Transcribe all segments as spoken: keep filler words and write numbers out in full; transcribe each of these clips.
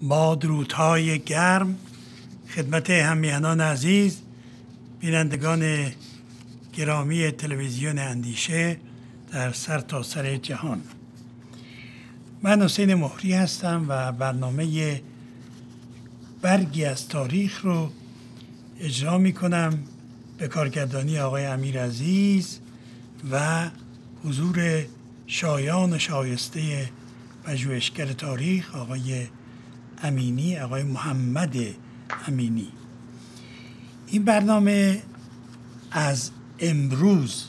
با درودهای گرم خدمت همیهنان عزیز، بینندگان گرامی تلویزیون اندیشه در سرتاسر جهان. من حسین مهری هستم و برنامه برگی از تاریخ رو اجرا می کنم به کارگردانی آقای امیر عزیز و حضور شایان و شایسته پژوهشگر تاریخ آقای امینی، آقای محمد امینی. این برنامه از امروز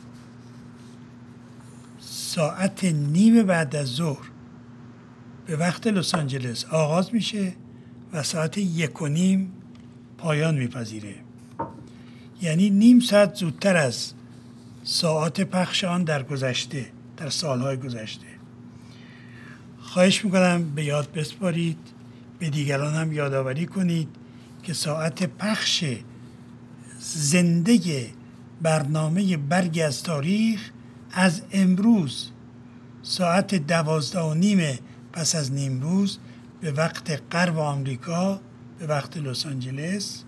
ساعت نیم بعد از ظهر به وقت لس آنجلس آغاز میشه و ساعت یک و نیم پایان میپذیره، یعنی نیم ساعت زودتر از ساعات پخش آن در گذشته، در سالهای گذشته. خواهش میکنم به یاد بسپارید، به دیگران هم یادآوری کنید که ساعت پخش زنده برنامه برگی از تاریخ از امروز ساعت دوازده و نیم پس از نیمروز به وقت غرب آمریکا، به وقت لس آنجلس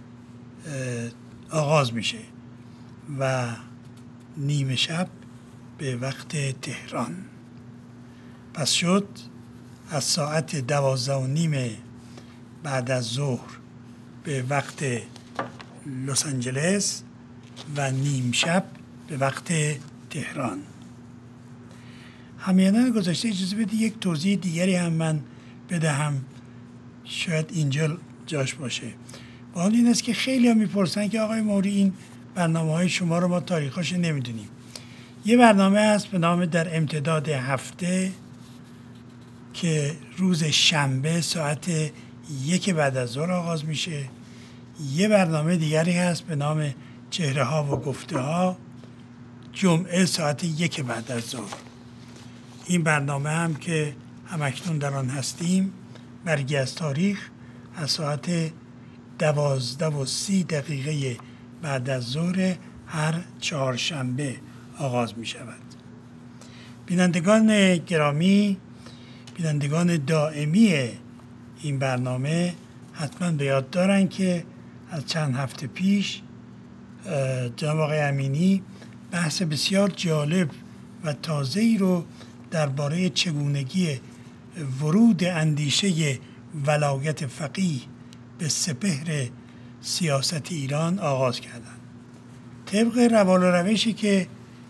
آغاز میشه و نیمه شب به وقت تهران. پس شد از ساعت دوازده و نیم بعد از ظهر به وقت لس آنجلس و نیم شب به وقت تهران. همیهنان گذشته اجازه بدید یک توضیح دیگری هم من بدهم، شاید اینجا جاش باشه. با حال این است که خیلی هم میپرسن که آقای مهری این برنامه های شما رو ما تاریخش نمیدونیم. یه برنامه هست به نام در امتداد هفته که روز شنبه ساعت یک بعد از ظهر آغاز میشه. یه برنامه دیگری هست به نام چهره ها و گفته ها، جمعه ساعت یک بعد از ظهر. این برنامه هم که همکنون در آن هستیم، برگی از تاریخ، از ساعت دوازده و سی دقیقه بعد از ظهر هر چهارشنبه آغاز می شود. بینندگان گرامی، بینندگان دائمی این برنامه حتما به یاد دارن که از چند هفته پیش جناب آقای امینی بحث بسیار جالب و تازه‌ای رو درباره چگونگی ورود اندیشه ولایت فقیه به سپهر سیاست ایران آغاز کردند. طبق روال و روشی که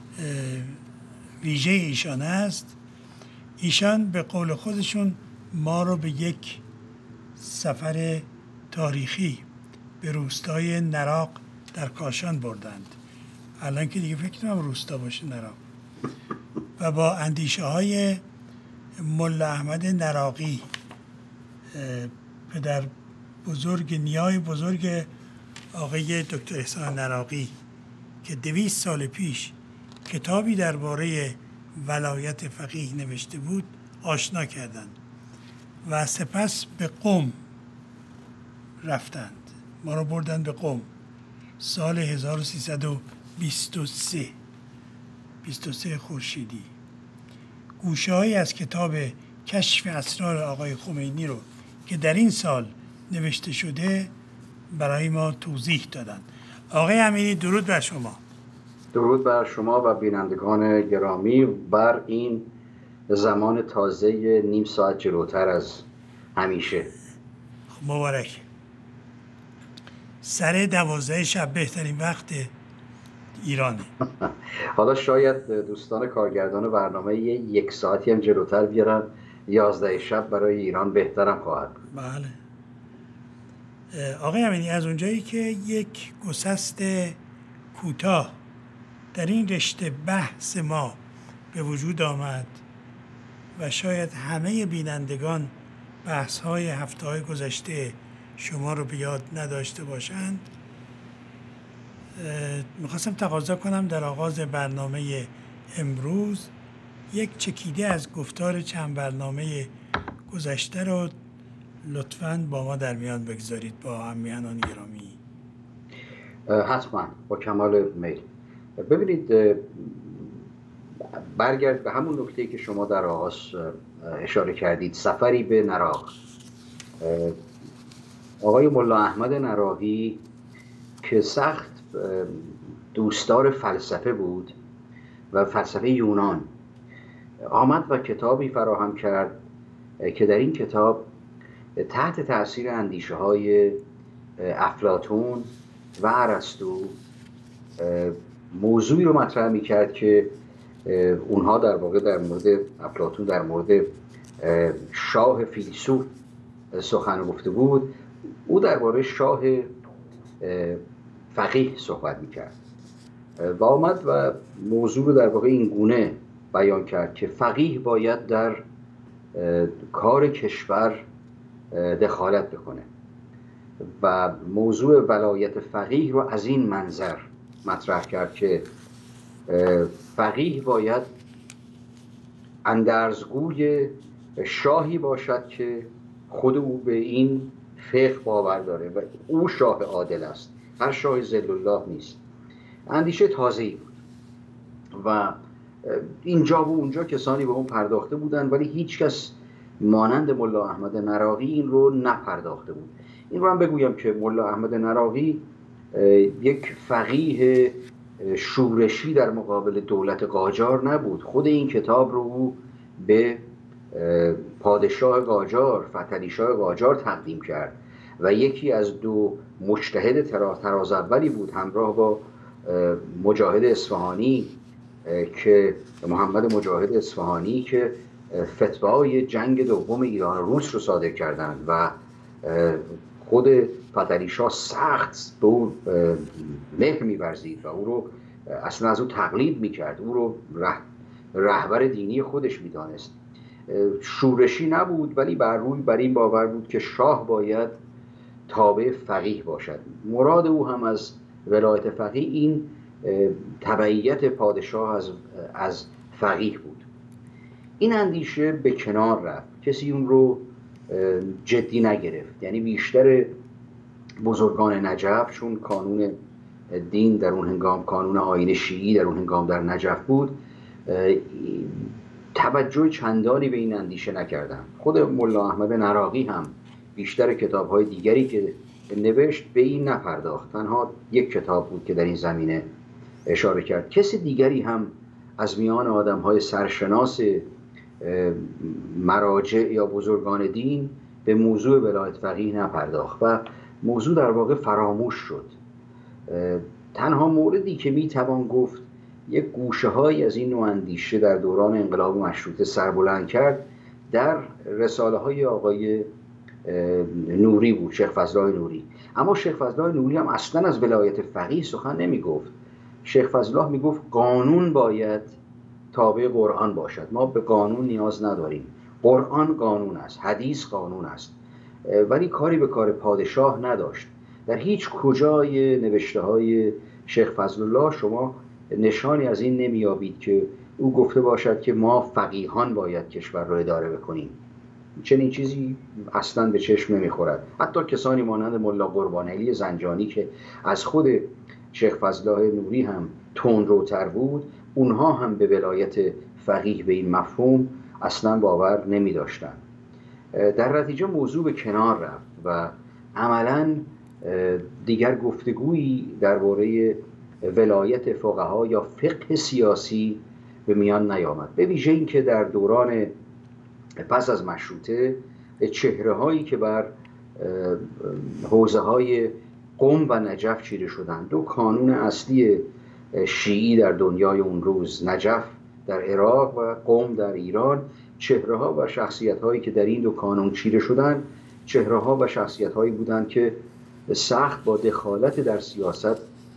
ویژه ایشان است، ایشان به قول خودشون ما رو به یک سفر تاریخی به روستای نراق در کاشان بردند. الان که دیگه فکر نمی‌کنم روستا باشه نراق. و با اندیشه های ملا احمد نراقی، پدر بزرگ، نیای بزرگ آقای دکتر احسان نراقی که دویست سال پیش کتابی درباره ولایت فقیه نوشته بود، آشنا کردند و سپس به قم رفتند. ما رو بردند به قم سال هزار و سیصد و بیست و سه بیست و سه خورشیدی. گوشه‌هایی از کتاب کشف اسرار آقای خمینی رو که در این سال نوشته شده برای ما توضیح دادند. آقای امینی، درود بر شما. درود بر شما و بینندگان گرامی بر این زمان تازه نیم ساعت جلوتر از همیشه. مبارک. سر دوازده شب بهترین وقت ایرانه. حالا شاید دوستان کارگردان برنامه یک ساعتی هم جلوتر بیارن، یازده شب برای ایران بهترم خواهد. بله. آقای امینی، از اونجایی که یک گسست کوتاه در این رشته بحث ما به وجود آمد و شاید همه بینندگان بحث‌های هفته‌های گذشته شما رو به یاد نداشته باشند، میخواستم تقاضا کنم در آغاز برنامه امروز یک چکیده از گفتار چند برنامه گذشته رو لطفاً با ما در میان بگذارید با همیهنان گرامی. حتما، با کمال میل. ببینید، برگرد به همون نکته‌ای که شما در آغاز اشاره کردید، سفری به نراق. آقای ملا احمد نراقی که سخت دوستدار فلسفه بود و فلسفه یونان، آمد و کتابی فراهم کرد که در این کتاب تحت تأثیر اندیشه های افلاطون و ارسطو موضوعی رو مطرح می کرد که اونها در واقع در مورد افلاطون در مورد شاه فیلسوف سخن گفته بود، او درباره شاه فقیه صحبت می کرد و آمد و موضوع رو در واقع این گونه بیان کرد که فقیه باید در کار کشور دخالت بکنه و موضوع ولایت فقیه رو از این منظر مطرح کرد که فقیه باید اندرزگوی شاهی باشد که خود او به این فقه باور داره و او شاه عادل است، هر شاه ذل الله نیست. اندیشه تازه‌ای بود و اینجا و اونجا کسانی به اون پرداخته بودند، ولی هیچ کس مانند ملا احمد نراقی این رو نپرداخته بود. این رو هم بگویم که ملا احمد نراقی یک فقیه شورشی در مقابل دولت قاجار نبود. خود این کتاب رو او به پادشاه قاجار، فتحعلی شاه قاجار تقدیم کرد و یکی از دو مجتهد تراز اولی بود همراه با مجاهد اصفهانی که محمد مجاهد اصفهانی که فتوای جنگ دوم ایران و روس رو صادر کردند و خود فتحعلی شاه سخت به او مهر می‌ورزید و او رو اصلا از او تقلید می‌کرد، او رو ره رهبر دینی خودش می‌دانست. شورشی نبود ولی بر روی بر این باور بود که شاه باید تابع فقیه باشد. مراد او هم از ولایت فقیه این تبعیت پادشاه از از فقیه بود. این اندیشه به کنار رفت، کسی اون رو جدی نگرفت. یعنی بیشتر بزرگان نجف، چون کانون دین در اون هنگام، کانون آیین شیعی در اون هنگام در نجف بود، توجه چندانی به این اندیشه نکردند. خود ملا احمد نراقی هم بیشتر کتاب‌های دیگری که نوشت به این نپرداخت. تنها یک کتاب بود که در این زمینه اشاره کرد. کسی دیگری هم از میان آدم‌های سرشناس مراجع یا بزرگان دین به موضوع ولایت فقیه نپرداخت و موضوع در واقع فراموش شد. تنها موردی که میتوان گفت یک گوشه‌هایی از این نوع اندیشه در دوران انقلاب مشروطه سربلند کرد در رساله‌های آقای نوری بود، شیخ فضل‌الله نوری. اما شیخ فضل‌الله نوری هم اصلا از ولایت فقیه سخن نمیگفت. شیخ فضل‌الله میگفت قانون باید تابع قرآن باشد، ما به قانون نیاز نداریم، قرآن قانون است، حدیث قانون است، ولی کاری به کار پادشاه نداشت. در هیچ کجای نوشته های شیخ فضل‌الله شما نشانی از این نمیابید که او گفته باشد که ما فقیهان باید کشور را اداره بکنیم. چنین چیزی اصلا به چشم نمیخورد. حتی کسانی مانند ملا قربانعلی زنجانی که از خود شیخ فضل‌الله نوری هم تندروتر بود، اونها هم به ولایت فقیه به این مفهوم اصلا باور نمی داشتن. در نتیجه موضوع به کنار رفت و عملا دیگر گفتگویی درباره ولایت فقها یا فقه سیاسی به میان نیامد. به ویژه این که در دوران پس از مشروطه چهره هایی که بر حوزه های قم و نجف چیره شدند، دو کانون اصلی شیعی در دنیای اون روز، نجف در عراق و قم در ایران، چهره ها و شخصیت هایی که در این دو کانون چیره شدند چهره ها و شخصیت هایی بودند که سخت با دخالت در سیاست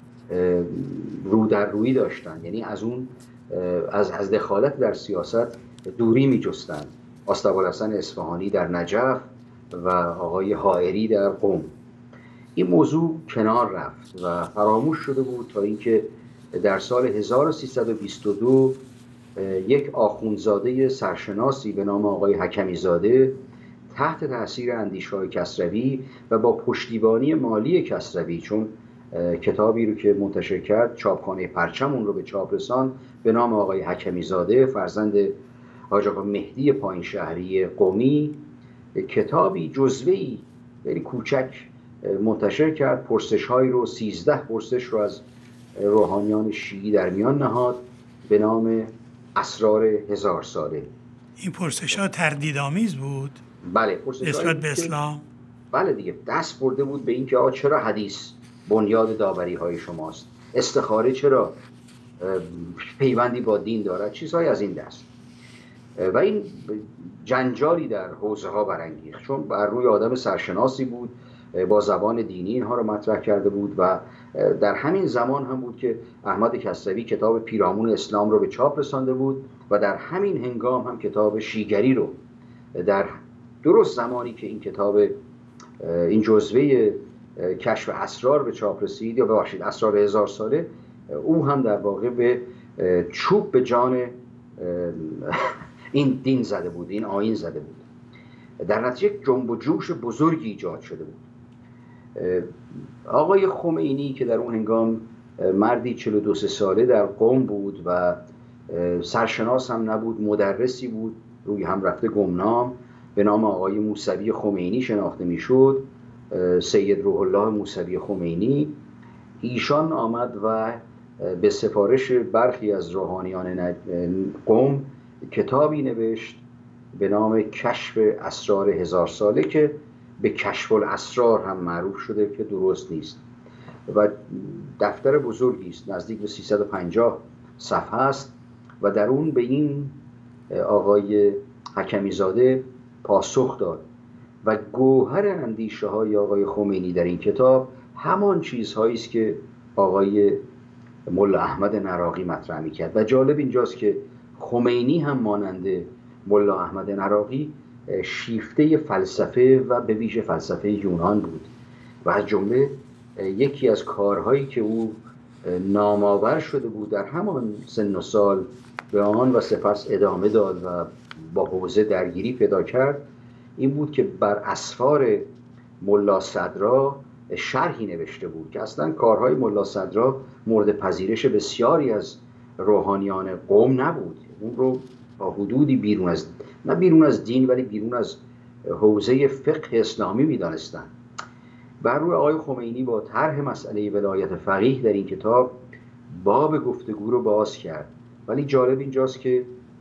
رو در روی داشتند. یعنی از اون از از دخالت در سیاست دوری می جستند. آستابالحسن اصفهانی در نجف و آقای حائری در قم. این موضوع کنار رفت و فراموش شده بود تا اینکه در سال هزار و سیصد و بیست و دو یک آخوندزاده سرشناسی به نام آقای حکمی زاده تحت تاثیر اندیشه‌های کسروی و با پشتیبانی مالی کسروی، چون کتابی رو که منتشر کرد چاپخانه پرچم اون رو به چاپ رساند، به نام آقای حکمی زاده فرزند حاج آقا مهدی پایینشهری قمی، کتابی جزوه‌ای خیلی کوچک منتشر کرد. پرسش‌هایی رو، سیزده پرسش رو از روحانیان شیعی در میان نهاد به نام اسرار هزار ساله. این پرسش‌ها تردیدآمیز بود؟ بله، پرسش‌هایی نسبت به اسلام؟ بله دیگه، دست برده بود به این که آقا چرا حدیث بنیاد داوری‌های شماست، استخاره چرا پیوندی با دین دارد، چیزهای از این دست. و این جنجالی در حوزه ها برانگیخت، چون بر روی آدم سرشناسی بود، با زبان دینی اینها رو مطرح کرده بود و در همین زمان هم بود که احمد کسروی کتاب پیرامون اسلام رو به چاپ رسانده بود و در همین هنگام هم کتاب شیگری رو در درست زمانی که این کتاب این جزوه کشف اسرار به چاپ رسید، یا ببخشید اسرار هزار ساله، او هم در واقع به چوب به جان این دین زده بود، این آیین زده بود. در نتیجه جنب و جوش بزرگی ایجاد شده بود. آقای خمینی که در اون هنگام مردی چهل و دو ساله در قم بود و سرشناس هم نبود، مدرسی بود، روی هم رفته گمنام، به نام آقای موسوی خمینی شناخته میشد، سید روح الله موسوی خمینی. ایشان آمد و به سفارش برخی از روحانیان قم کتابی نوشت به نام کشف اسرار هزار ساله که به کشف الاسرار هم معروف شده که درست نیست و دفتر بزرگی است، نزدیک به سیصد و پنجاه صفحه است و در اون به این آقای حکمی زاده پاسخ داد و گوهر اندیشه های آقای خمینی در این کتاب همان چیزهایی است که آقای ملا احمد نراقی مطرح می‌کرد. و جالب اینجاست که خمینی هم مانند ملا احمد نراقی شیفته فلسفه و به ویژه فلسفه یونان بود و از جمله یکی از کارهایی که او نامآور شده بود در همان سن و سال به آن و سپس ادامه داد و با حوزه درگیری پیدا کرد، این بود که بر اسفار ملا صدرا شرحی نوشته بود که اصلا کارهای ملا صدرا مورد پذیرش بسیاری از روحانیان قوم نبود. اون رو با حدودی بیرون از نه بیرون از دین ولی بیرون از حوزه فقه اسلامی می‌دانستند. بر روی آقای خمینی با طرح مسئله ولایت فقیه در این کتاب باب گفتگو رو باز کرد، ولی جالب اینجاست که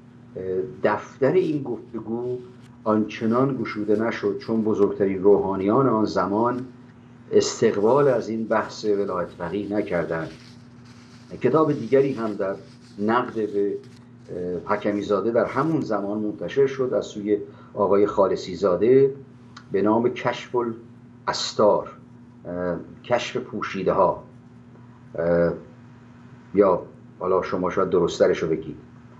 دفتر این گفتگو آنچنان گشوده نشد چون بزرگترین روحانیان آن زمان استقبال از این بحث ولایت فقیه نکردند. کتاب دیگری هم در نقد به حکمی زاده در همون زمان منتشر شد از سوی آقای خالصی زاده به نام کشف الاستار، کشف پوشیده ها، یا حالا شما شاید درسترش رو بگید.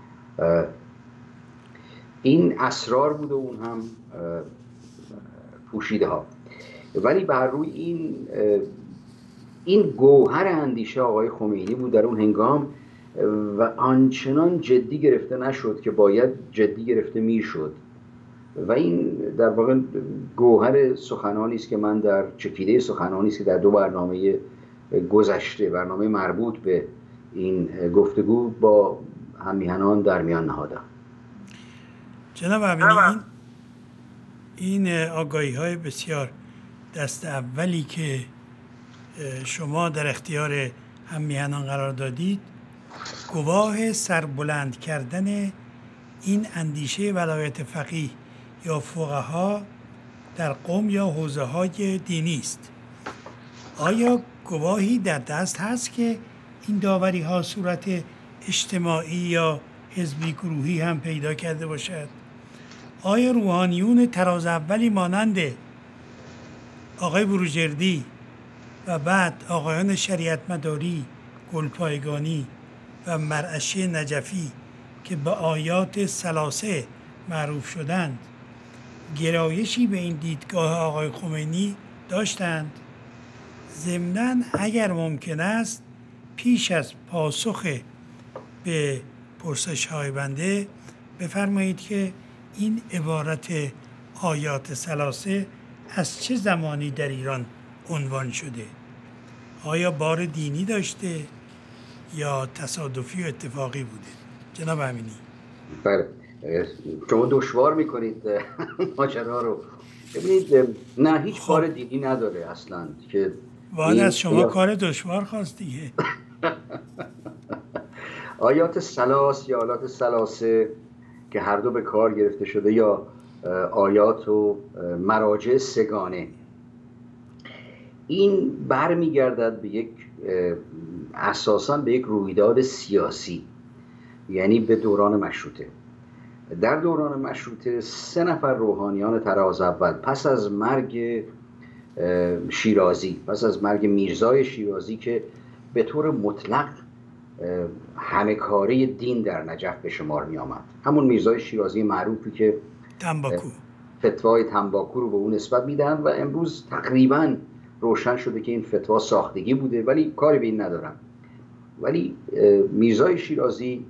این اسرار بود و اون هم پوشیده ها. ولی بر روی این این گوهر اندیشه آقای خمینی بود در اون هنگام و آنچنان جدی گرفته نشد که باید جدی گرفته میشد و این در واقع گوهر سخنانی است که من در چکیده سخنانی است که در دو برنامه گذشته، برنامه مربوط به این گفتگو با هممیهنان در میان نهادم. جناب امینی، این این آگاهی های بسیار دست اولی که شما در اختیار هممیهنان قرار دادید گواه سربلند کردن این اندیشه ولایت فقیه یا فقها در قوم یا حوزه های دینی است. آیا گواهی در دست هست که این داوری ها صورت اجتماعی یا حزبی گروهی هم پیدا کرده باشد؟ آیا روحانیون تراز اولی مانند آقای بروجردی و بعد آقایان شریعت مداری، گلپایگانی و مرعشی نجفی که به آیات ثلاثه معروف شدند گرایشی به این دیدگاه آقای خمینی داشتند؟ ضمناً اگر ممکن است پیش از پاسخ به پرسش‌های بنده بفرمایید که این عبارت آیات ثلاثه از چه زمانی در ایران عنوان شده؟ آیا بار دینی داشته یا تصادفی و اتفاقی بوده؟ جناب امینی. بله، شما دشوار میکنید ماجرا رو. ببینید نه هیچ خب. کار دیگی نداره اصلا که باید از شما یا... کار دشوار خواست دیگه. آیات سلاس یا آیات سلاسه که هر دو به کار گرفته شده یا آیات و مراجع سگانه، این برمیگردد به یک اساساً به یک رویداد سیاسی، یعنی به دوران مشروطه. در دوران مشروطه سه نفر روحانیان طراز اول پس از مرگ شیرازی، پس از مرگ میرزای شیرازی که به طور مطلق همه کاره دین در نجف به شمار می آمد، همون میرزای شیرازی معروفی که تنباکو فتوای تنباکو رو به اون نسبت میدن و امروز تقریباً روشن شده که این فتوا ساختگی بوده، ولی کاری به این ندارم. ولی میرزای شیرازی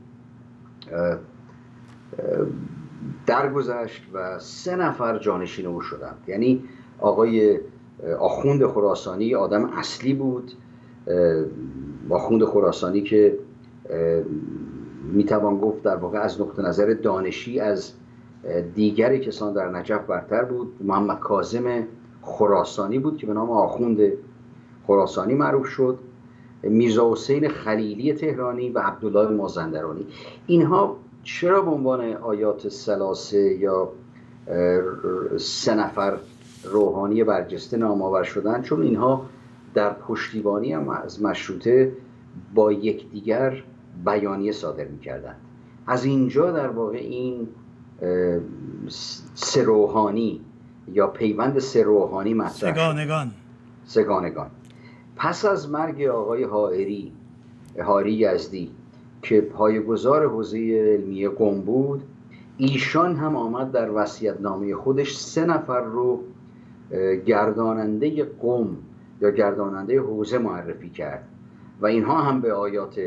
درگذشت و سه نفر جانشین او شدند. یعنی آقای آخوند خراسانی آدم اصلی بود، آخوند خراسانی که میتوان گفت در واقع از نقطه نظر دانشی از دیگر کسان در نجف برتر بود. محمد کاظم خراسانی بود که به نام آخوند خراسانی معروف شد. میرزا حسین خلیلی تهرانی و عبدالله مازندرانی. اینها چرا به عنوان آیات سلاسه یا سه نفر روحانی برجسته نام آور شدن؟ چون اینها در پشتیبانی هم از مشروطه با یکدیگر بیانیه صادر می‌کردند. از اینجا در واقع این سه روحانی یا پیوند سه روحانی مطرح شد. سگانگان سگانگان پس از مرگ آقای حائری حائری یزدی که پایه‌گذار حوزه علمیه قم بود، ایشان هم آمد در وصیت‌نامه خودش سه نفر رو گرداننده قم یا گرداننده حوزه معرفی کرد و اینها هم به آیات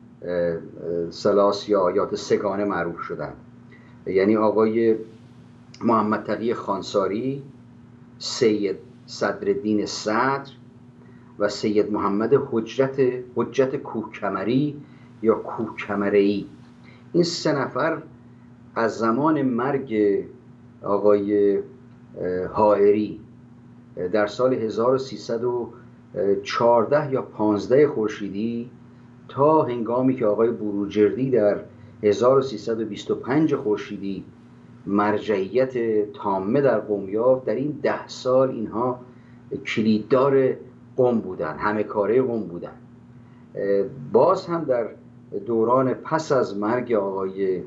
سلاس یا آیات سگانه معروف شدند. یعنی آقای محمد تقی خانساری، سید صدرالدین صدر و سید محمد حجت حجت کوهکمری یا کوهکمره‌ای. این سه نفر از زمان مرگ آقای حائری در سال هزار و سیصد و چهارده یا پانزده خورشیدی تا هنگامی که آقای بروجردی در هزار و سیصد و بیست و پنج خورشیدی مرجعیت تامه در قم یافت، در این ده سال اینها کلیددار قم بودن، همه کاره قم بودن. باز هم در دوران پس از مرگ آقای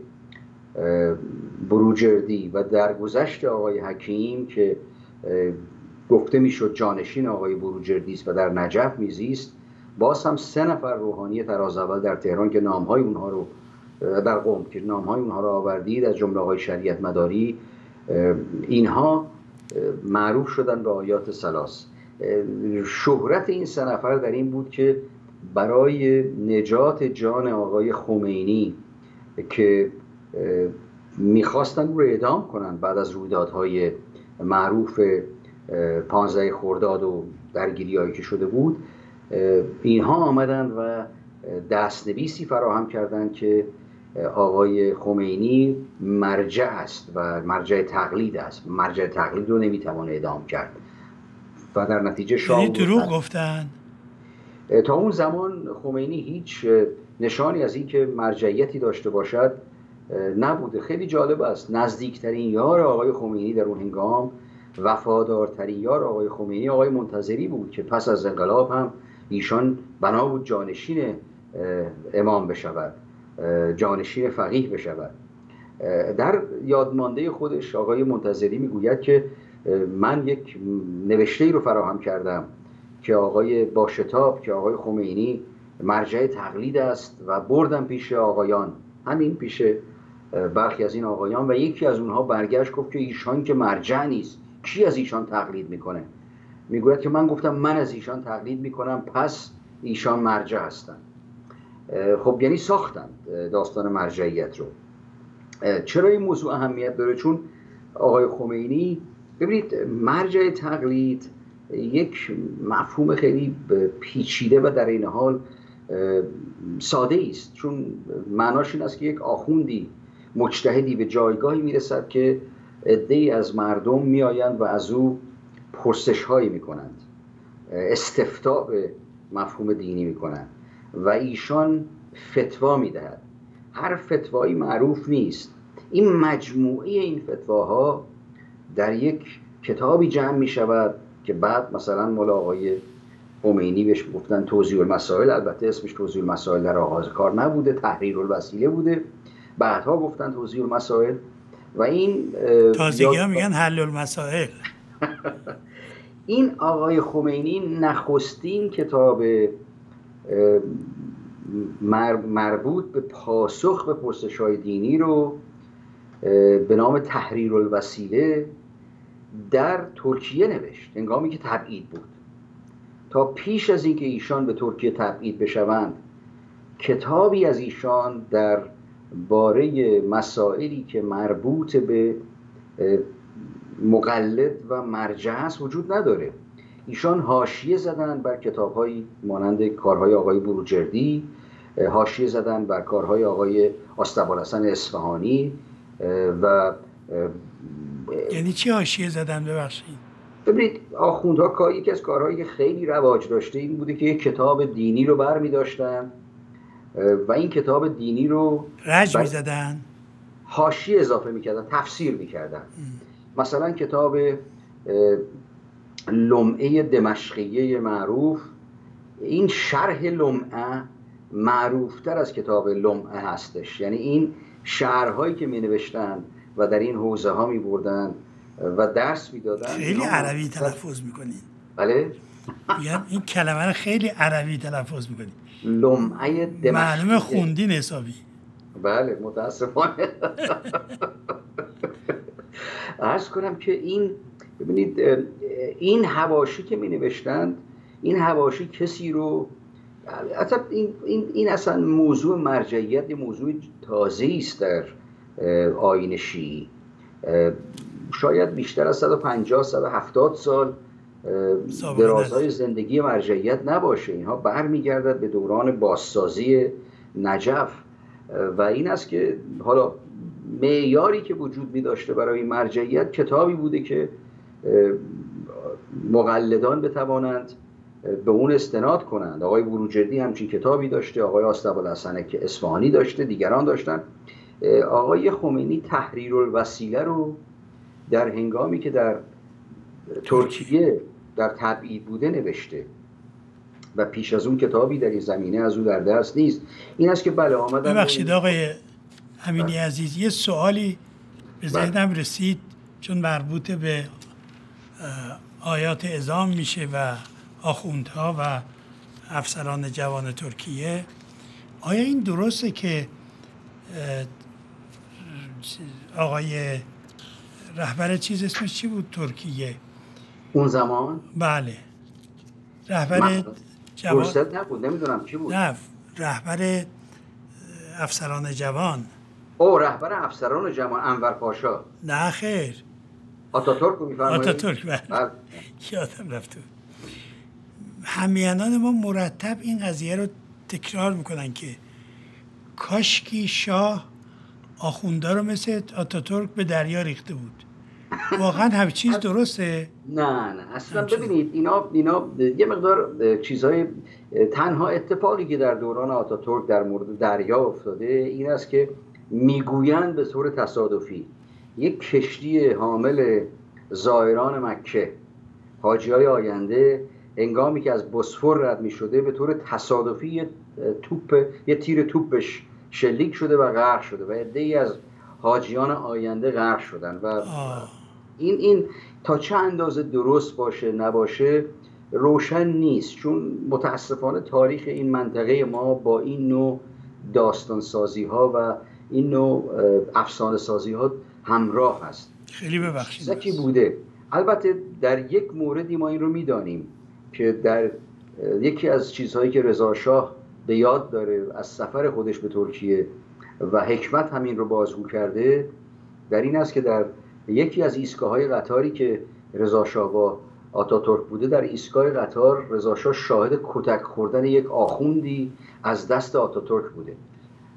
بروجردی و درگذشت آقای حکیم که گفته میشد جانشین آقای بروجردی است و در نجف میزیست، باز هم سه نفر روحانی طراز اول در تهران که نامهای اونها رو در قم که نامهای اونها رو آوردید، از جمله آقای شریعت مداری، اینها معروف شدن به آیات سلاس. شهرت این سه نفر در این بود که برای نجات جان آقای خمینی که میخواستن او رو اعدام کنن بعد از رویدادهای معروف پانزده خرداد و درگیری‌هایی که شده بود، اینها آمدن و دستنویسی فراهم کردند که آقای خمینی مرجع است و مرجع تقلید است، مرجع تقلید رو نمیتوان اعدام کرد و در نتیجه شاه دروغ گفتن. تا اون زمان خمینی هیچ نشانی از این که مرجعیتی داشته باشد نبوده. خیلی جالب است، نزدیکترین یار آقای خمینی در اون هنگام، وفادارترین یار آقای خمینی آقای منتظری بود که پس از انقلاب هم ایشان بنا بود جانشین امام بشود، جانشین فقیه بشود. در یادمانده خودش آقای منتظری میگوید که من یک نوشته‌ای رو فراهم کردم که آقای با شتاب که آقای خمینی مرجع تقلید است و بردم پیش آقایان، همین پیش برخی از این آقایان، و یکی از اونها برگشت گفت که ایشان که مرجع نیست، کی از ایشان تقلید میکنه؟ میگوید که من گفتم من از ایشان تقلید میکنم، پس ایشان مرجع هستن. خب یعنی ساختن داستان مرجعیت رو. چرا این موضوع اهمیت داره؟ چون آقای خمینی، ببینید، مرجع تقلید یک مفهوم خیلی پیچیده و در این حال ساده است، چون معناش این است که یک آخوندی مجتهدی به جایگاهی میرسد که عده‌ای از مردم میآیند و از او پرسش هایی میکنند، استفتاء به مفهوم دینی میکنند و ایشان فتوا میدهد. هر فتوایی معروف نیست. این مجموعه این فتواها در یک کتابی جمع میشود که بعد مثلا مال آقای خمینی بهش گفتن توضیح المسائل. البته اسمش توضیح المسائل در آغاز کار نبوده، تحریر الوسیله بوده، بعدها گفتن توضیح المسائل. و این تازگی ها میگن حل المسائل. این آقای خمینی نخستین کتاب مربوط به پاسخ به پرسش‌های دینی رو به نام تحریر الوسیله در ترکیه نوشت، هنگامی که تبعید بود. تا پیش از اینکه ایشان به ترکیه تبعید بشوند، کتابی از ایشان در باره مسائلی که مربوط به مقلد و مرجع است وجود نداره. ایشان حاشیه زدن بر کتاب‌های مانند کارهای آقای بروجردی، حاشیه زدن بر کارهای آقای آستبالحسن اصفهانی. و یعنی چی حاشیه زدن؟ ببخشید. ببینید آخوندها کار یکی از کارهایی که خیلی رواج داشته این بوده که یک کتاب دینی رو بر می داشتن و این کتاب دینی رو رج می زدن، حاشیه اضافه می کردن، تفسیر می کردن. مثلا کتاب لمعه دمشقیه معروف، این شرح لمعه معروفتر از کتاب لمعه هستش. یعنی این شعرهایی که می نوشتن و در این حوزه ها می بردن و درس می دادن. خیلی عربی تلفظ می کنین. بله؟ میگم این کلمه رو خیلی عربی تلفظ می کنین. لمعه دمشقیه. معلومه خوندین حسابی. بله متاسفانه. عرض کنم که این ببینید این حواشی که می نوشتند، این حواشی کسی رو اصلا این, این, این اصلا موضوع مرجعیت یه موضوع تازه‌ای است در آیین شیعی. شاید بیشتر از صد و پنجاه صد و هفتاد سال درازهای زندگی مرجعیت نباشه. اینها برمیگردد به دوران بازسازی نجف و این است که حالا معیاری که وجود می داشته برای مرجعیت کتابی بوده که مقلدان بتوانند به اون استناد کنند. آقای بروجردی همچین کتابی داشته، آقای آستبالحسن که اصفهانی داشته، دیگران داشتن. آقای خمینی تحریر الوسیله رو در هنگامی که در ترکیه در تبعید بوده نوشته و پیش از اون کتابی در این زمینه از او در دست نیست. این است که بله آمدن. ببخشید آقای امینی عزیز، یه سوالی به ذهنم رسید چون مربوط به آیات اعزام میشه و آخوندها و افسران جوان ترکیه. آیا این درسته که آقای رهبر چیز اسمش چی بود ترکیه اون زمان؟ بله رهبر جوان فرصت نبود، نمیدونم کی بود. نه رهبر افسران جوان. او رهبر افسران جوان انور پاشا. نه خیر آتاتورک رو میفرمایید؟ آتاتورک بله یادم رفت. همیهنان ما مرتب این قضیه رو تکرار میکنن که کاشکی شاه آخونده رو مثل آتاتورک به دریا ریخته بود. واقعا هم چیز درسته؟ نه نه اصلا ببینید اینا اینا یه مقدار چیزهای تنها اتفاقی که در دوران آتاتورک در مورد دریا افتاده این است که میگویند به طور تصادفی یک کشتی حامل زائران مکه حاجیای آینده هنگامی که از بوسفور رد می شده به طور تصادفی یه توپ یه تیر توپش شلیک شده و غرق شده و عده‌ای از حاجیان آینده غرق شدن و این این تا چه اندازه درست باشه نباشه روشن نیست، چون متاسفانه تاریخ این منطقه ما با این نوع داستان سازی ها و این نوع افسانه سازی ها همراه هست. خیلی ببخشید چیزی بوده. البته در یک موردی ما این رو میدانیم که در یکی از چیزهایی که رضا شاه به یاد داره از سفر خودش به ترکیه و حکمت همین رو بازگو کرده در این است که در یکی از ایستگاه‌های قطاری که رضا شاه با آتاتورک بوده در ایستگاه قطار رضا شاه شاهد کتک خوردن یک آخوندی از دست آتاتورک بوده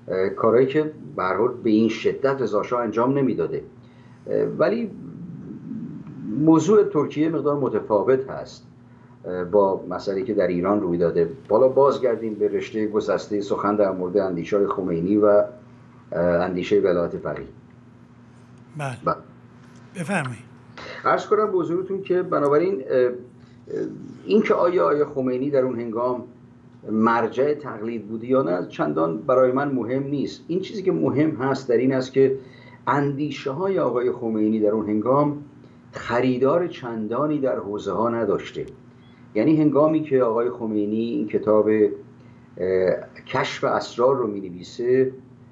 کارهایی که به هر حال به این شدت رضا شاه انجام نمیداده. ولی موضوع ترکیه مقدار متفاوت هست با مسئله که در ایران روی داده. بالا بازگردیم به رشته گسسته سخن در مورد اندیشه خمینی و اندیشه ولایت فقیه. بله بفرمایید. عرض کنم به حضورتون که بنابراین این که آیا آیا خمینی در اون هنگام مرجع تقلید بودی یا نه چندان برای من مهم نیست. این چیزی که مهم هست در این است که اندیشه های آقای خمینی در اون هنگام خریدار چندانی در حوزه ها نداشته. یعنی هنگامی که آقای خمینی این کتاب کشف اسرار رو می نویسه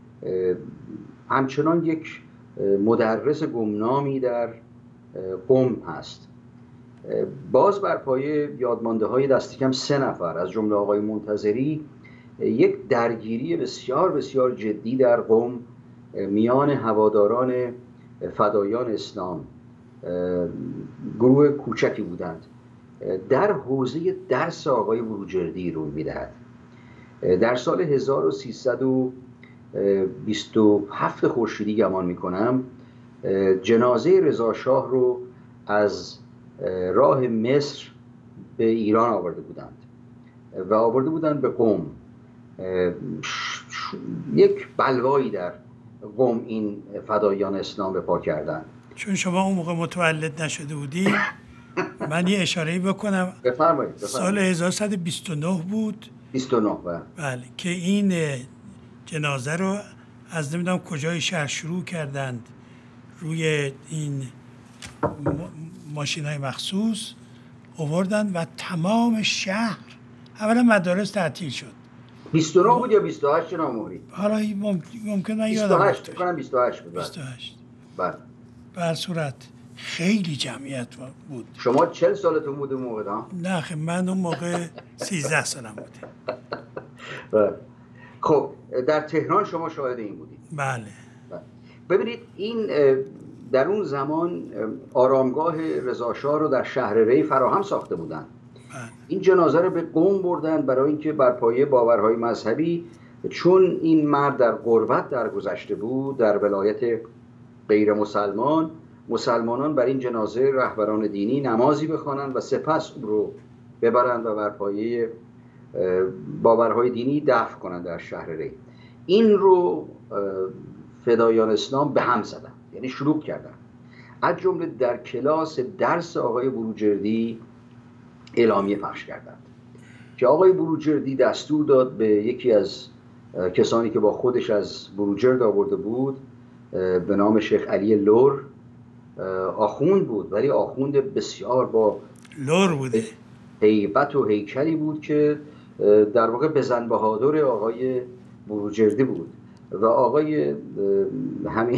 همچنان یک مدرس گمنامی در قم هست. باز بر پایه یادمانده های دست کم سه نفر از جمله آقای منتظری یک درگیری بسیار بسیار جدی در قم میان هواداران فدایان اسلام، گروه کوچکی بودند، در حوزه درس آقای بروجردی روی میدهد. در سال هزار و سیصد و بیست و هفت خورشیدی گمان میکنم جنازه رضا شاه رو از راه مصر به ایران آورده بودند و آورده بودند به قم. یک بلوایی در قم این فدایان اسلام به پا کردند. چون شما اون موقع متولد نشده بودی من یه اشاره‌ای بکنم. بفرمایید. سال هزار و سیصد و بیست و نه بود. بیست و نه بله که این جنازه رو از نمیدونم کجای شهر شروع کردند روی این ماشین‌های مخصوص آوردن و تمام شهر، اولا مدارس تعطیل شد. بیست و نه بود یا بیست و هشت جناب مهری؟ حالا ممکن من یادم بیست و هشت کنم بیست و هشت بود. بیست و هشت. بله. به هر صورت خیلی جمعیت بود. شما چهل سالتون بود اون موقع؟ نه خب من اون موقع سیزده سالم بوده. بله. خب در تهران شما شاهد این بودید؟ بله. بله. ببینید این در اون زمان آرامگاه رضا شاه رو در شهر ری فراهم ساخته بودند. این جنازه رو به قم بردن برای اینکه بر پایه باورهای مذهبی، چون این مرد در غربت درگذشته بود در ولایت غیر مسلمان، مسلمانان بر این جنازه رهبران دینی نمازی بخوانند و سپس او رو ببرند و بر پایه باورهای دینی دفن کنند در شهر ری. این رو فدایان اسلام به هم زدن، یعنی شروع کردن. از جمله در کلاس درس آقای بروجردی اعلامیه پخش کردند که آقای بروجردی دستور داد به یکی از کسانی که با خودش از بروجرد آورده بود به نام شیخ علی لور، آخوند بود ولی آخوند بسیار با لور بوده، هیبت و هیکلی بود که در واقع بزن بهادر آقای بروجردی بود و آقای همین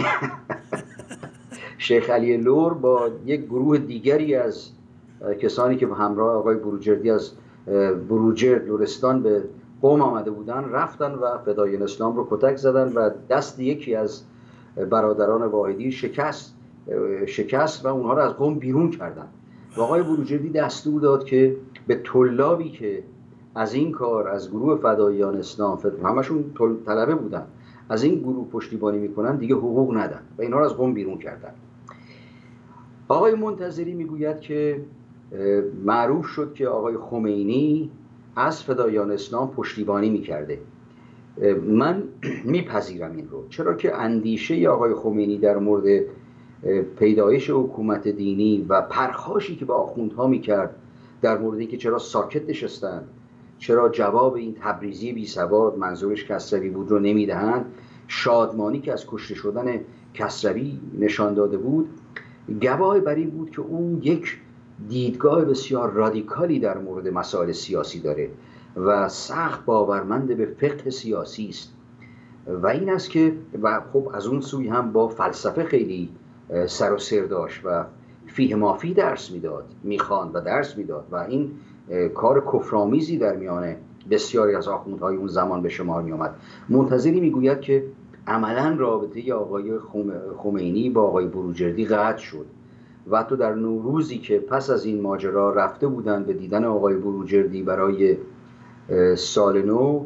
شیخ علی لور با یک گروه دیگری از کسانی که همراه آقای بروجردی از بروجرد لرستان به قم آمده بودن رفتن و فدایان اسلام رو کتک زدن و دست یکی از برادران واحدی شکست شکست و اونها رو از قم بیرون کردن. و آقای بروجردی دستور داد که به طلابی که از این کار از گروه فدایان اسلام، همشون طلبه بودن، از این گروه پشتیبانی میکنن دیگه حقوق ندن و اینها رو از قم بیرون کردن. آقای منتظری میگوید که معروف شد که آقای خمینی از فدایان اسلام پشتیبانی میکرده. من میپذیرم این رو، چرا که اندیشه آقای خمینی در مورد پیدایش حکومت دینی و پرخاشی که به آخوندها میکرد در مورد اینکه چرا ساکت نشستن، چرا جواب این تبریزی بی سواد، منظورش کسروی بود، رو نمیدهند، شادمانی که از کشته شدن کسروی نشان داده بود، گواه بر این بود که او یک دیدگاه بسیار رادیکالی در مورد مسائل سیاسی داره و سخت باورمند به فقه سیاسی است. و این است که و خب از اون سوی هم با فلسفه خیلی سر و سر داشت و فیه مافی درس میداد، میخواند و درس میداد و این کار کفرآمیزی در میان بسیاری از آخوندهای اون زمان به شمار می آمد. منتظری میگوید که عملا رابطه آقای خمینی با آقای بروجردی قطع شد و حتی در نوروزی که پس از این ماجرا رفته بودند به دیدن آقای بروجردی برای سال نو،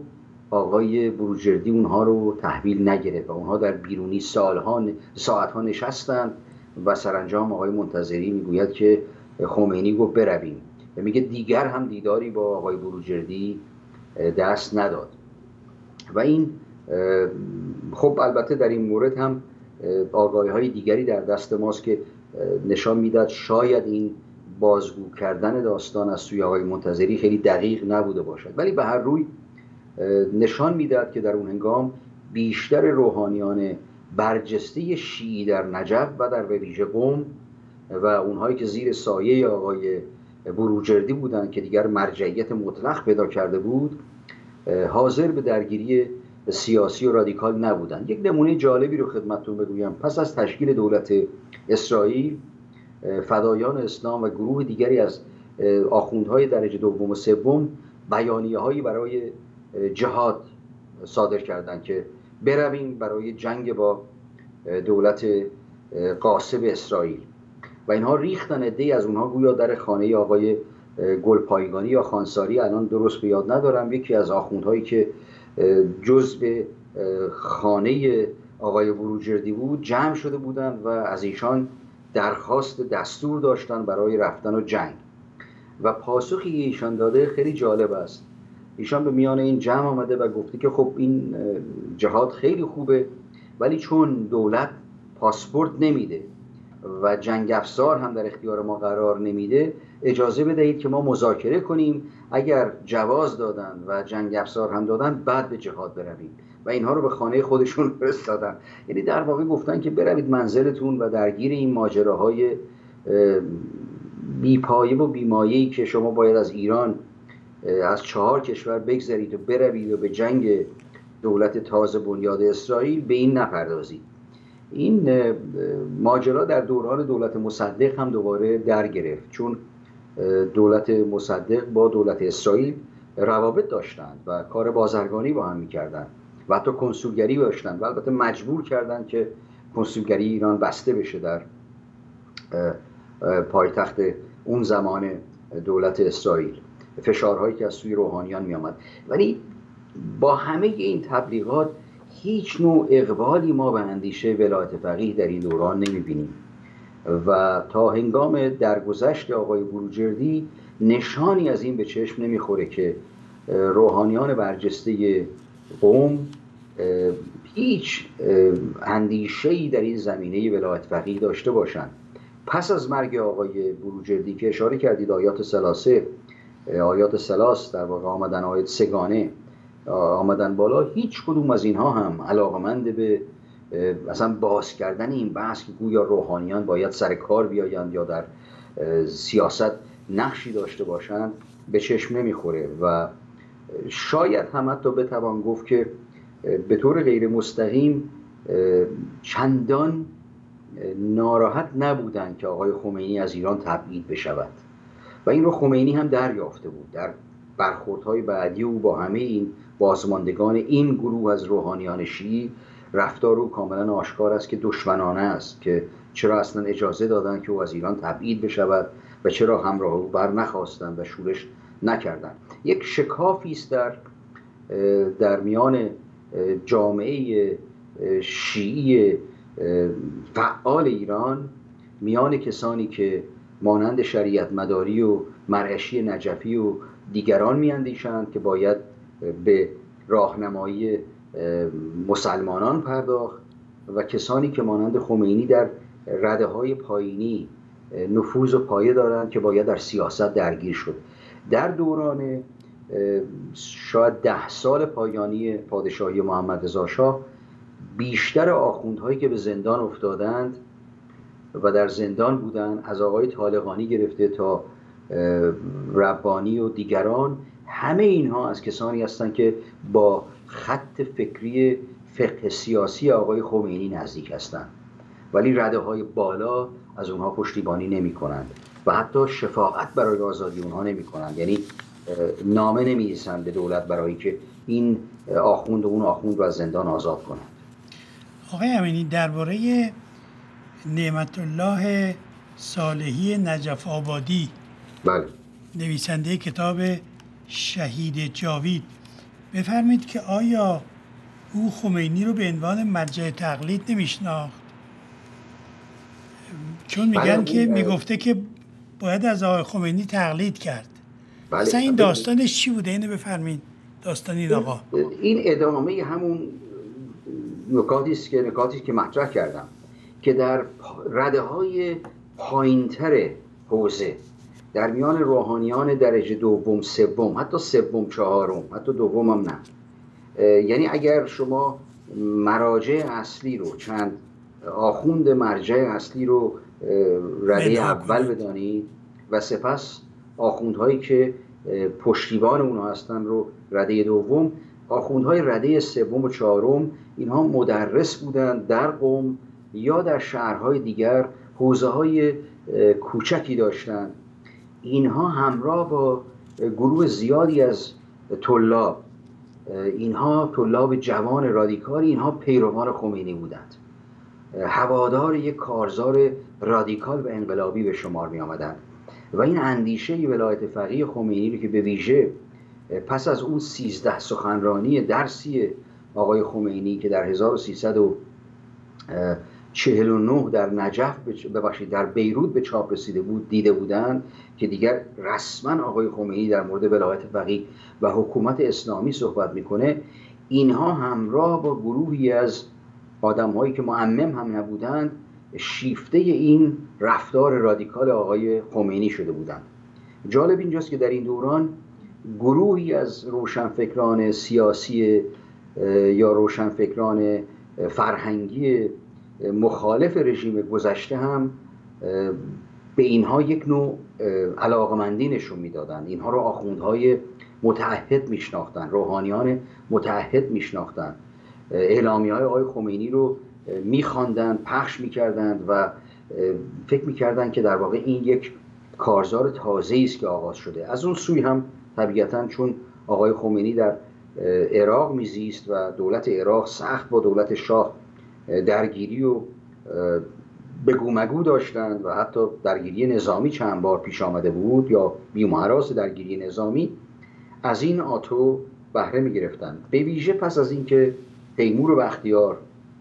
آقای بروجردی اونها رو تحویل نگرفت و اونها در بیرونی سالها ساعتها نشستند و سرانجام آقای منتظری میگوید که خمینی گفت برویم و میگه دیگر هم دیداری با آقای بروجردی دست نداد. و این خب البته در این مورد هم آگاهی های دیگری در دست ماست که نشان میداد شاید این بازگو کردن داستان از سوی آقای منتظری خیلی دقیق نبوده باشد، ولی به هر روی نشان میداد که در اون هنگام بیشتر روحانیان برجسته شیعی در نجف و در ویژه قم و اونهایی که زیر سایه آقای بروجردی بودند که دیگر مرجعیت مطلق پیدا کرده بود حاضر به درگیری سیاسی و رادیکال نبودند. یک نمونه جالبی رو خدمتتون بگویم. پس از تشکیل دولت اسرائیل، فدایان اسلام و گروه دیگری از آخوندهای درجه دوم و سوم بیانیه‌هایی برای جهاد صادر کردند که برویم برای جنگ با دولت غاصب اسرائیل و اینها ریختن. عده‌ای از اونها گویا در خانه آقای گلپایگانی یا خانساری، الان درست به یاد ندارم، یکی از آخوندهایی که جزء خانه آقای بروجردی بود جمع شده بودند و از ایشان درخواست دستور داشتن برای رفتن و جنگ و پاسخی ایشان داده خیلی جالب است. ایشان به میان این جمع آمده و گفته که خب این جهاد خیلی خوبه، ولی چون دولت پاسپورت نمیده و جنگ افزار هم در اختیار ما قرار نمیده، اجازه بدهید که ما مذاکره کنیم، اگر جواز دادن و جنگ افزار هم دادن بعد به جهاد برویم. و اینها رو به خانه خودشون فرستادن. یعنی در واقع گفتن که بروید منزلتون و درگیر این ماجراهای بی‌پایه و بی‌مایه‌ای که شما باید از ایران از چهار کشور بگذرید و بروید و به جنگ دولت تازه بنیاد اسرائیل به این نپردازید. این ماجرا در دوران دولت مصدق هم دوباره در گرفت، چون دولت مصدق با دولت اسرائیل روابط داشتند و کار بازرگانی با هم می‌کردند و حتی کنسولگری داشتند و البته مجبور کردند که کنسولگری ایران بسته بشه در پایتخت اون زمان دولت اسرائیل، فشارهایی که از سوی روحانیان می آمد. ولی با همه این تبلیغات هیچ نوع اقبالی ما به اندیشه ولایت فقیه در این دوران نمی بینیم و تا هنگام درگذشت آقای بروجردی نشانی از این به چشم نمی خوره که روحانیان برجسته قم هیچ اندیشه‌ای در این زمینه ولایت فقیه داشته باشند. پس از مرگ آقای بروجردی که اشاره کردید آیات سلاسه، آیات سلاس در واقع آمدن، آیات سگانه آمدن بالا، هیچ کدوم از اینها هم علاقمند به مثلا باز کردن این بحث که گویا روحانیان باید سر کار بیایند یا در سیاست نقشی داشته باشند به چشم نمیخوره و شاید هم حتی بتوان گفت که به طور غیر مستقیم چندان ناراحت نبودند که آقای خمینی از ایران تبعید بشود و این رو خمینی هم دریافته بود. در برخوردهای بعدی او با همه این بازماندگان این گروه از روحانیان شیعی رفتار او کاملا آشکار است که دشمنانه است، که چرا اصلا اجازه دادند که او از ایران تبعید بشود و چرا همراه او بر نخواستند و شورش نکردند. یک شکافی است در در میان جامعه شیعی فعال ایران، میان کسانی که مانند شریعت مداری و مرعشی نجفی و دیگران میاندیشند که باید به راهنمایی مسلمانان پرداخت و کسانی که مانند خمینی در رده‌های پایینی نفوذ و پایه دارند که باید در سیاست درگیر شد. در دوران شاید ده سال پایانی پادشاهی محمد رضا شاه بیشتر آخوندهایی که به زندان افتادند و در زندان بودند، از آقای طالقانی گرفته تا ربانی و دیگران، همه اینها از کسانی هستند که با خط فکری فقه سیاسی آقای خمینی نزدیک هستند، ولی رده های بالا از اونها پشتیبانی نمی کنند و حتی شفاعت برای آزادی اونها نمی کنند. یعنی نامه نمی نویسند به دولت برای که این آخوند و اون آخوند رو از زندان آزاد کنند. آقای امینی، درباره نعمت الله صالحی نجف آبادی، بله، نویسنده کتاب شهید جاوید، بفرمید که آیا او خمینی رو به عنوان مرجع تقلید نمیشناخت؟ چون میگن که میگفته که باید از آقای خمینی تقلید کرد. بله. اصلا این داستانش چی بوده؟ اینو بفرمین داستان این آقا. این ادامه همون نکاتی است که نکاتی که مطرح کردم که در رده های پایینتر حوزه، در میان روحانیان درجه دوم سوم، حتی سوم چهارم، حتی دوم هم نه، یعنی اگر شما مراجع اصلی رو، چند آخوند مرجع اصلی رو رده اول بدانید و سپس آخوندهایی که پشتیبان اونها هستن رو رده دوم، آخوندهای رده سوم و چهارم اینها مدرس بودن در قم یا در شهرهای دیگر، حوزه های کوچکی داشتن. اینها همراه با گروه زیادی از طلاب، اینها طلاب جوان رادیکال، اینها پیروان خمینی بودند، هوادار یک کارزار رادیکال و انقلابی به شمار می آمدند و این اندیشه ولایت فقیه خمینی رو که به ویژه پس از اون سیزده سخنرانی درسی آقای خمینی که در هزار و سیصد و چهل و نه در نجف ببخشید در بیروت به چاپ رسیده بود، دیده بودند که دیگر رسما آقای خمینی در مورد ولایت فقیه و حکومت اسلامی صحبت میکنه، اینها همراه با گروهی از آدم‌هایی که معمم هم نبودند شیفته این رفتار رادیکال آقای خمینی شده بودند. جالب اینجاست که در این دوران گروهی از روشنفکران سیاسی یا روشنفکران فرهنگی مخالف رژیم گذشته هم به اینها یک نوع علاقمندی نشون میدادند. اینها رو آخوندهای متعهد میشناختند، روحانیان متعهد میشناختند، اعلامیه‌های آقای خمینی رو میخواندند، پخش میکردند و فکر میکردند که در واقع این یک کارزار تازه‌ای است که آغاز شده. از اون سوی هم طبیعتاً چون آقای خمینی در عراق میزیست و دولت عراق سخت با دولت شاه درگیری و بگو مگو داشتند و حتی درگیری نظامی چند بار پیش آمده بود یا بی‌محراس درگیری نظامی، از این آتو بهره می‌گرفتند. به ویژه پس از اینکه تیمور بختیار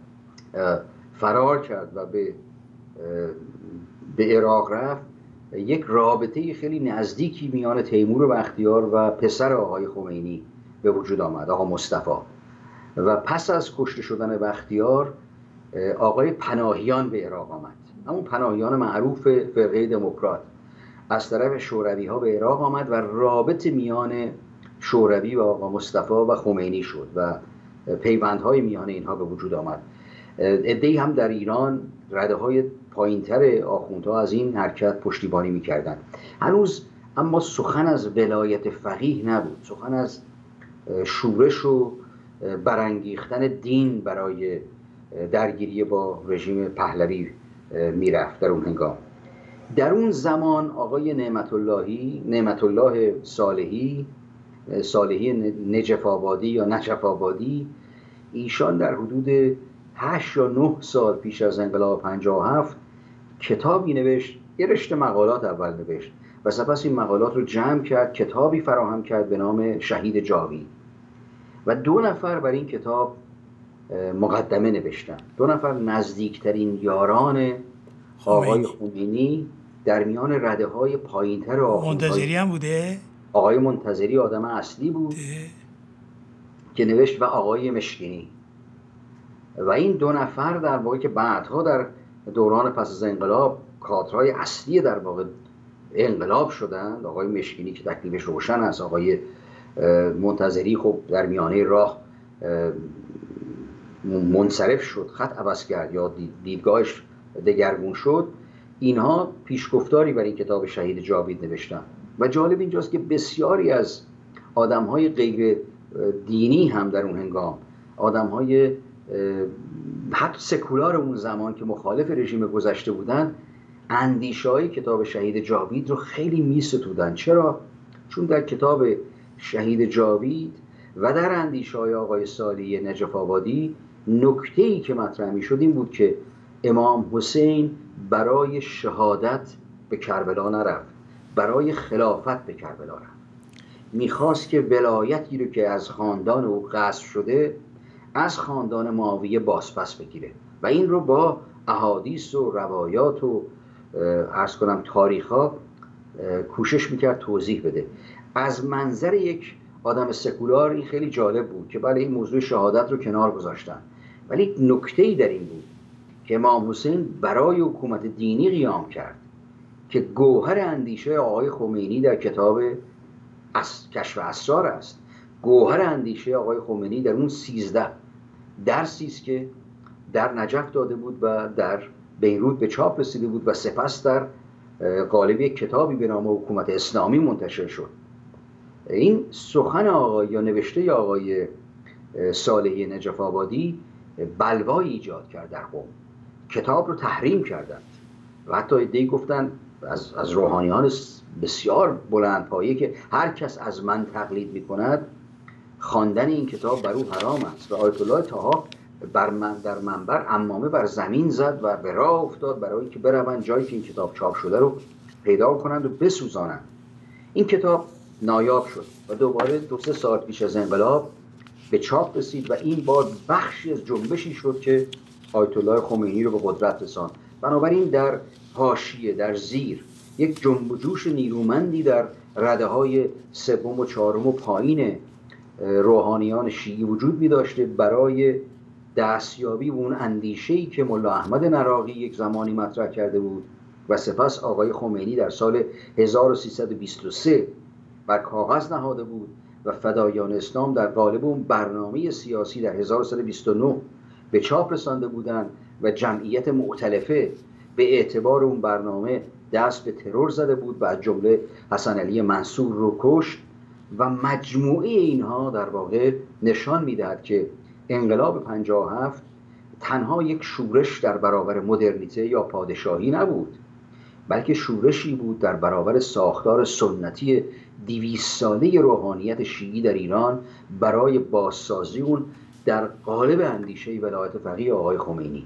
فرار کرد و به به عراق رفت، یک رابطه خیلی نزدیکی میان تیمور بختیار و پسر آقای خمینی به وجود آمد، آقا مصطفی. و پس از کشته شدن بختیار آقای پناهیان به عراق آمد، همون پناهیان معروف فرقه دموکرات از طرف شوروی ها به عراق آمد و رابطه میان شوروی و آقا مصطفی و خمینی شد و پیوندهای میان اینها به وجود آمد. عده‌ای هم در ایران رده های پایینتر آخوندها از این حرکت پشتیبانی میکردند. هنوز اما سخن از ولایت فقیه نبود، سخن از شورش و برانگیختن دین برای درگیری با رژیم پهلوی میرفت. در اون هنگام، در اون زمان آقای نعمت اللهی نعمت الله صالحی صالحی نجف آبادی یا نجف آبادی، ایشان در حدود هشت یا نه سال پیش از انقلاب پنجاه و هفت کتابی نوشت، یه رشته مقالات اول نوشت و سپس این مقالات رو جمع کرد، کتابی فراهم کرد به نام شهید جاوید و دو نفر بر این کتاب مقدمه نوشتن. دو نفر نزدیکترین یاران آقای خمینی در میان رده های پایینتر آخوندهای. منتظری هم بوده؟ آقای منتظری آدم اصلی بود ده. که نوشت و آقای مشکینی. و این دو نفر در واقع که بعدها در دوران پس از انقلاب کادرهای اصلی در واقع انقلاب شدند، آقای مشکینی که تکلیفش روشن است، آقای منتظری خب در میانه راه منصرف شد، خط عوض کرد یا دیدگاهش دگرگون شد. اینها پیشگفتاری بر این کتاب شهید جاوید نوشتن و جالب اینجاست که بسیاری از آدم‌های غیر دینی هم در اون هنگام، آدم‌های حتی سکولار اون زمان که مخالف رژیم گذشته بودن، اندیشه‌های کتاب شهید جاوید رو خیلی می‌ستودن. چرا؟ چون در کتاب شهید جاوید و در اندیشه‌های آقای صالحی نجف آبادی نکته‌ای که مطرح می‌شد این بود که امام حسین برای شهادت به کربلا نرفت، برای خلافت به کربلا رفت. میخواست که ولایتی رو که از خاندان او غصب شده از خاندان معاویه بازپس بگیره و این رو با احادیث و روایات و عرض کنم تاریخ‌ها کوشش میکرد توضیح بده. از منظر یک آدم سکولار این خیلی جالب بود که بله این موضوع شهادت رو کنار گذاشتن، ولی نکته‌ای در این بود که امام حسین برای حکومت دینی قیام کرد که گوهر اندیشه آقای خمینی در کتاب کشف اسرار است. گوهر اندیشه آقای خمینی در اون سیزده درسی است که در نجف داده بود و در بیروت به چاپ رسیده بود و سپس در قالب یک کتابی به نام حکومت اسلامی منتشر شد. این سخن آقای یا نوشته آقای صالحی نجف آبادی بلوایی ایجاد کرد در قم. کتاب رو تحریم کردند و حتی عده‌ای گفتن از از روحانیان بسیار بلندپایه که هر کس از من تقلید میکند خواندن این کتاب بر او حرام است و آیت الله طاها بر من در منبر عمامه بر زمین زد و به راه افتاد برای اینکه بروند جایی که این کتاب چاپ شده رو پیدا کنند و بسوزانند. این کتاب نایاب شد و دوباره دو سه سال پیش از انقلاب به چاپ رسید و این بار بخشی از جنبشی شد که آیت الله خمینی رو به قدرت رساند. بنابراین در حاشیه در زیر یک جنب و جوش نیرومندی در رده‌های سوم و چهارم و پایین روحانیان شیعی وجود می داشته برای دستیابی به اون اندیشه‌ای که ملا احمد نراقی یک زمانی مطرح کرده بود و سپس آقای خمینی در سال هزار و سیصد و بیست و سه بر کاغذ نهاده بود و فدایان اسلام در قالب اون برنامه سیاسی در هزار و سیصد و بیست و نه به چاپ رسانده بودند و جمعیت مؤتلفه به اعتبار اون برنامه دست به ترور زده بود و از جمله حسن علی منصور رو کشت و مجموعه اینها در واقع نشان میدهد که انقلاب پنجاه و هفت تنها یک شورش در برابر مدرنیته یا پادشاهی نبود، بلکه شورشی بود در برابر ساختار سنتی دویست ساله روحانیت شیعی در ایران برای بازسازی اون در قالب اندیشه ولایت فقیه آقای خمینی.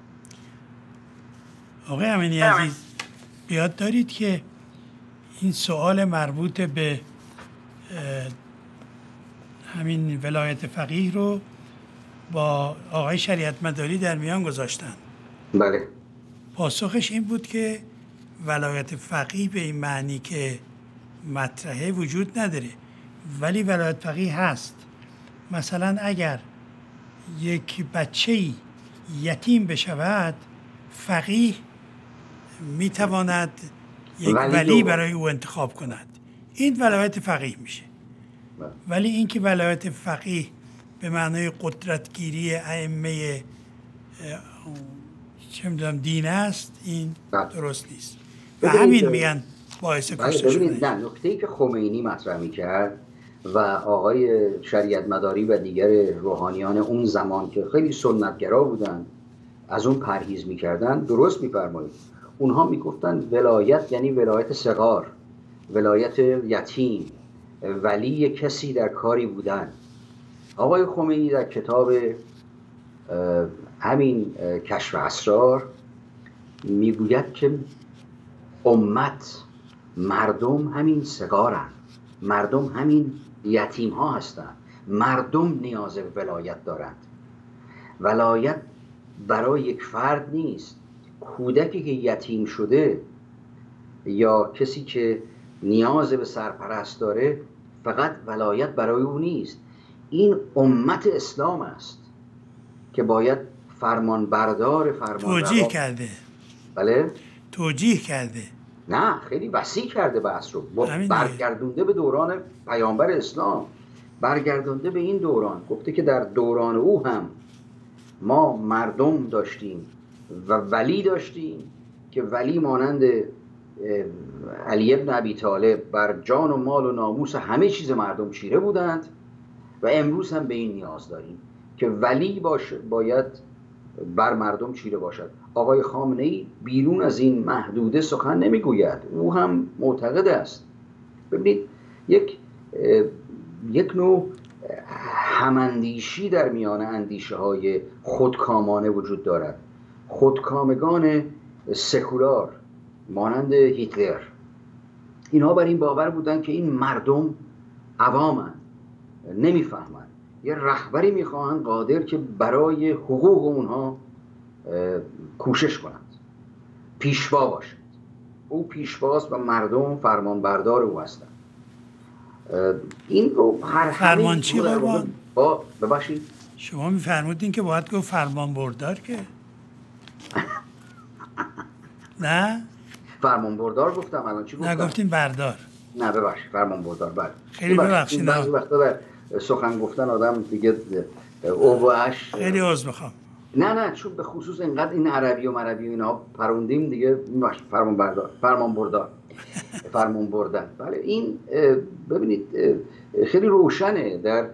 آقای امینی عزیز، بیاد دارید که این سوال مربوط به همین ولایت فقیه رو با آقای شریعت مداری در میان گذاشتن. بله. پاسخش این بود که ولایت فقیه به این معنی که مطرحه وجود نداره، ولی ولایت فقیه هست. مثلا اگر یک بچه‌ای یتیم بشود، فقیه میتواند یک ولی, ولی برای او انتخاب کند، این ولایت فقیه میشه. ولی اینکه ولایت فقیه به معنای قدرتگیری ائمه چه میدونم دین است، این درست نیست و همین میگن باعث کشته شدن. نه، نکته‌ای که خمینی مطرح میکرد و آقای شریعت مداری و دیگر روحانیان اون زمان که خیلی سنتگرا بودن از اون پرهیز میکردن، درست میفرمایید. اونها میگفتن ولایت یعنی ولایت صغار، ولایت یتیم، ولی کسی در کاری بودن. آقای خمینی در کتاب همین کشف اسرار میگوید که امت، مردم همین صغارن، مردم همین یتیم ها هستند، مردم نیاز به ولایت دارند. ولایت برای یک فرد نیست. کودکی که یتیم شده یا کسی که نیاز به سرپرست داره، فقط ولایت برای او نیست. این امت اسلام است که باید فرمان بردار فرمان توجیه کرده. بله؟ توجیه کرده. نه، خیلی وسیع کرده بحث رو، برگردونده به دوران پیامبر اسلام، برگردونده به این دوران. گفته که در دوران او هم ما مردم داشتیم و ولی داشتیم که ولی مانند علی ابن ابی طالب بر جان و مال و ناموس همه چیز مردم چیره بودند و امروز هم به این نیاز داریم که ولی باش باید بر مردم چیره باشد. آقای خامنه‌ای بیرون از این محدوده سخن نمیگوید، او هم معتقد است. ببینید یک یک نوع هماندیشی در میان اندیشه های خودکامانه وجود دارد. خودکامگان سکولار مانند هیتلر، اینها بر این باور بودن که این مردم عوامن، نمیفهمن. یه رهبری میخواهند قادر که برای حقوق اونها کوشش کنند، پیشوا باشند. او پیشواست و مردم فرمانبردار او هستند. این رو هر فرمان چی قربان؟ با ببخشید شما میفرمودین که باید گفت فرمان بردار که نه؟ فرمان بردار گفتم. الان چی گفتم؟ نه گفتین بردار. نه ببخشید فرمان بردار. بله خیلی ببخشید. بعضی وقتا در سخن گفتن آدم دیگه اوباش خیلی عذر میخوام. نه نه چون به خصوص اینقدر این عربی و مربی و اینا پروندیم دیگه. فرمان بردار، فرمان بردار، فرمان بردن. بله این ببینید خیلی روشنه در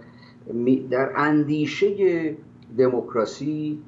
در اندیشه دموکراسی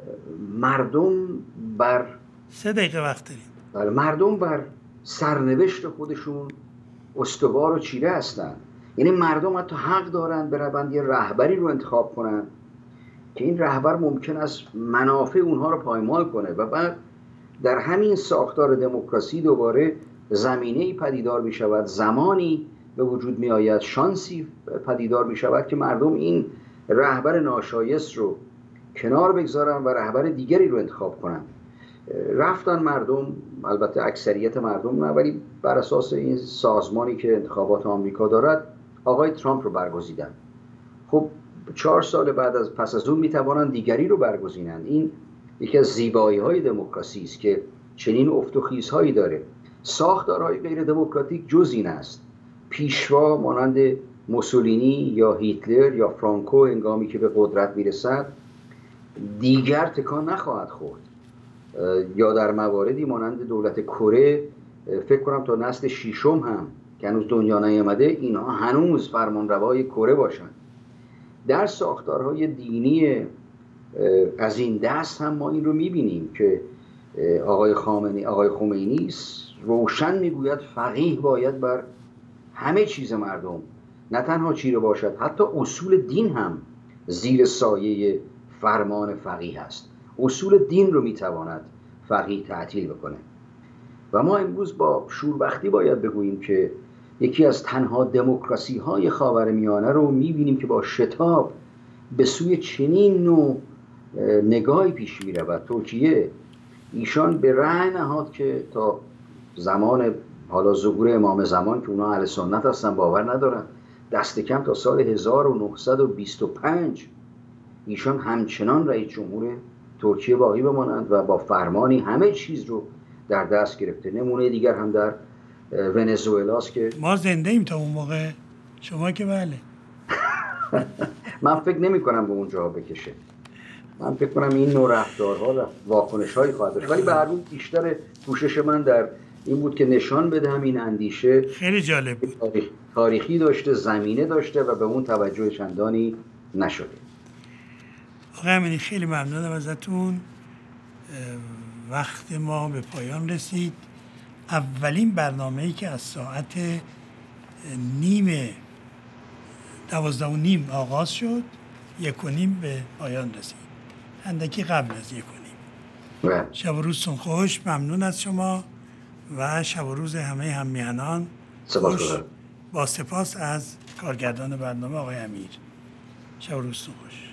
مردم بر سه دقیقه وقت داریم. بله مردم بر سرنوشت خودشون استوار و چیره هستن. یعنی مردم حتی حق دارن برن یه رهبری رو انتخاب کنن که این رهبر ممکن است منافع اونها رو پایمال کنه و بعد در همین ساختار دموکراسی دوباره زمینه‌ای پدیدار می شود، زمانی به وجود می آید، شانسی پدیدار می شود که مردم این رهبر ناشایست رو کنار بگذارن و رهبر دیگری رو انتخاب کنن. رفتن مردم، البته اکثریت مردم نه، ولی بر اساس این سازمانی که انتخابات آمریکا دارد آقای ترامپ رو برگزیدن. خب چهار سال بعد از پس از اون می توانند دیگری رو برگزینند. این یکی از زیبایی های دموکراسی است که چنین افت و خیزهایی داره. ساختارهای غیر دموکراتیک جز این است. پیشوا مانند موسولینی یا هیتلر یا فرانکو هنگامی که به قدرت میرسد دیگر تکان نخواهد خورد. یا در مواردی مانند دولت کره، فکر کنم تا نسل ششم هم که هنوز دنیا نیامده اینها هنوز فرمانروای کره باشند. در ساختارهای دینی از این دست هم ما این رو میبینیم که آقای خامنه‌ای آقای خمینی روشن میگوید فقیه باید بر همه چیز مردم نه تنها چیره باشد، حتی اصول دین هم زیر سایه فرمان فقیه است. اصول دین رو میتواند فقیه تعطیل بکنه. و ما امروز با شوربختی باید بگوییم که یکی از تنها دموکراسی های خاورمیانه رو میبینیم که با شتاب به سوی چنین نوع نگاهی پیش میرود. ترکیه ایشان به رأی نهاد که تا زمان حالا ظهور امام زمان که اونا اهل سنت هستن باور ندارن، دست کم تا سال هزار و نهصد و بیست و پنج ایشان همچنان رئیس جمهور ترکیه باقی بمانند و با فرمانی همه چیز رو در دست گرفته. نمونه دیگر هم در ونزوئلاست که ما زنده ایم تا اون موقع. شما که بله. من فکر نمی کنم به اونجا بکشه. من فکر کنم این نوع رفتارها و واکنش‌هایی خواهد داشت، ولی به هر حال بیشتر کوشش من در این بود که نشان بدهم این اندیشه خیلی جالب بود، تاریخ، تاریخی داشته، زمینه داشته و به اون توجه چندانی نشده. آقای امینی خیلی ممنونم ازتون. وقت ما به پایان رسید. اولین برنامه‌ای که از ساعت نیم دوازده و نیم آغاز شد یک و نیم به پایان رسید، اندکی قبل از یک و نیم. شب و روزتون خوش. ممنون از شما و شب و روز همه هممیهنان خوش. با سپاس از کارگردان برنامه آقای امیر. شب و روزتون خوش.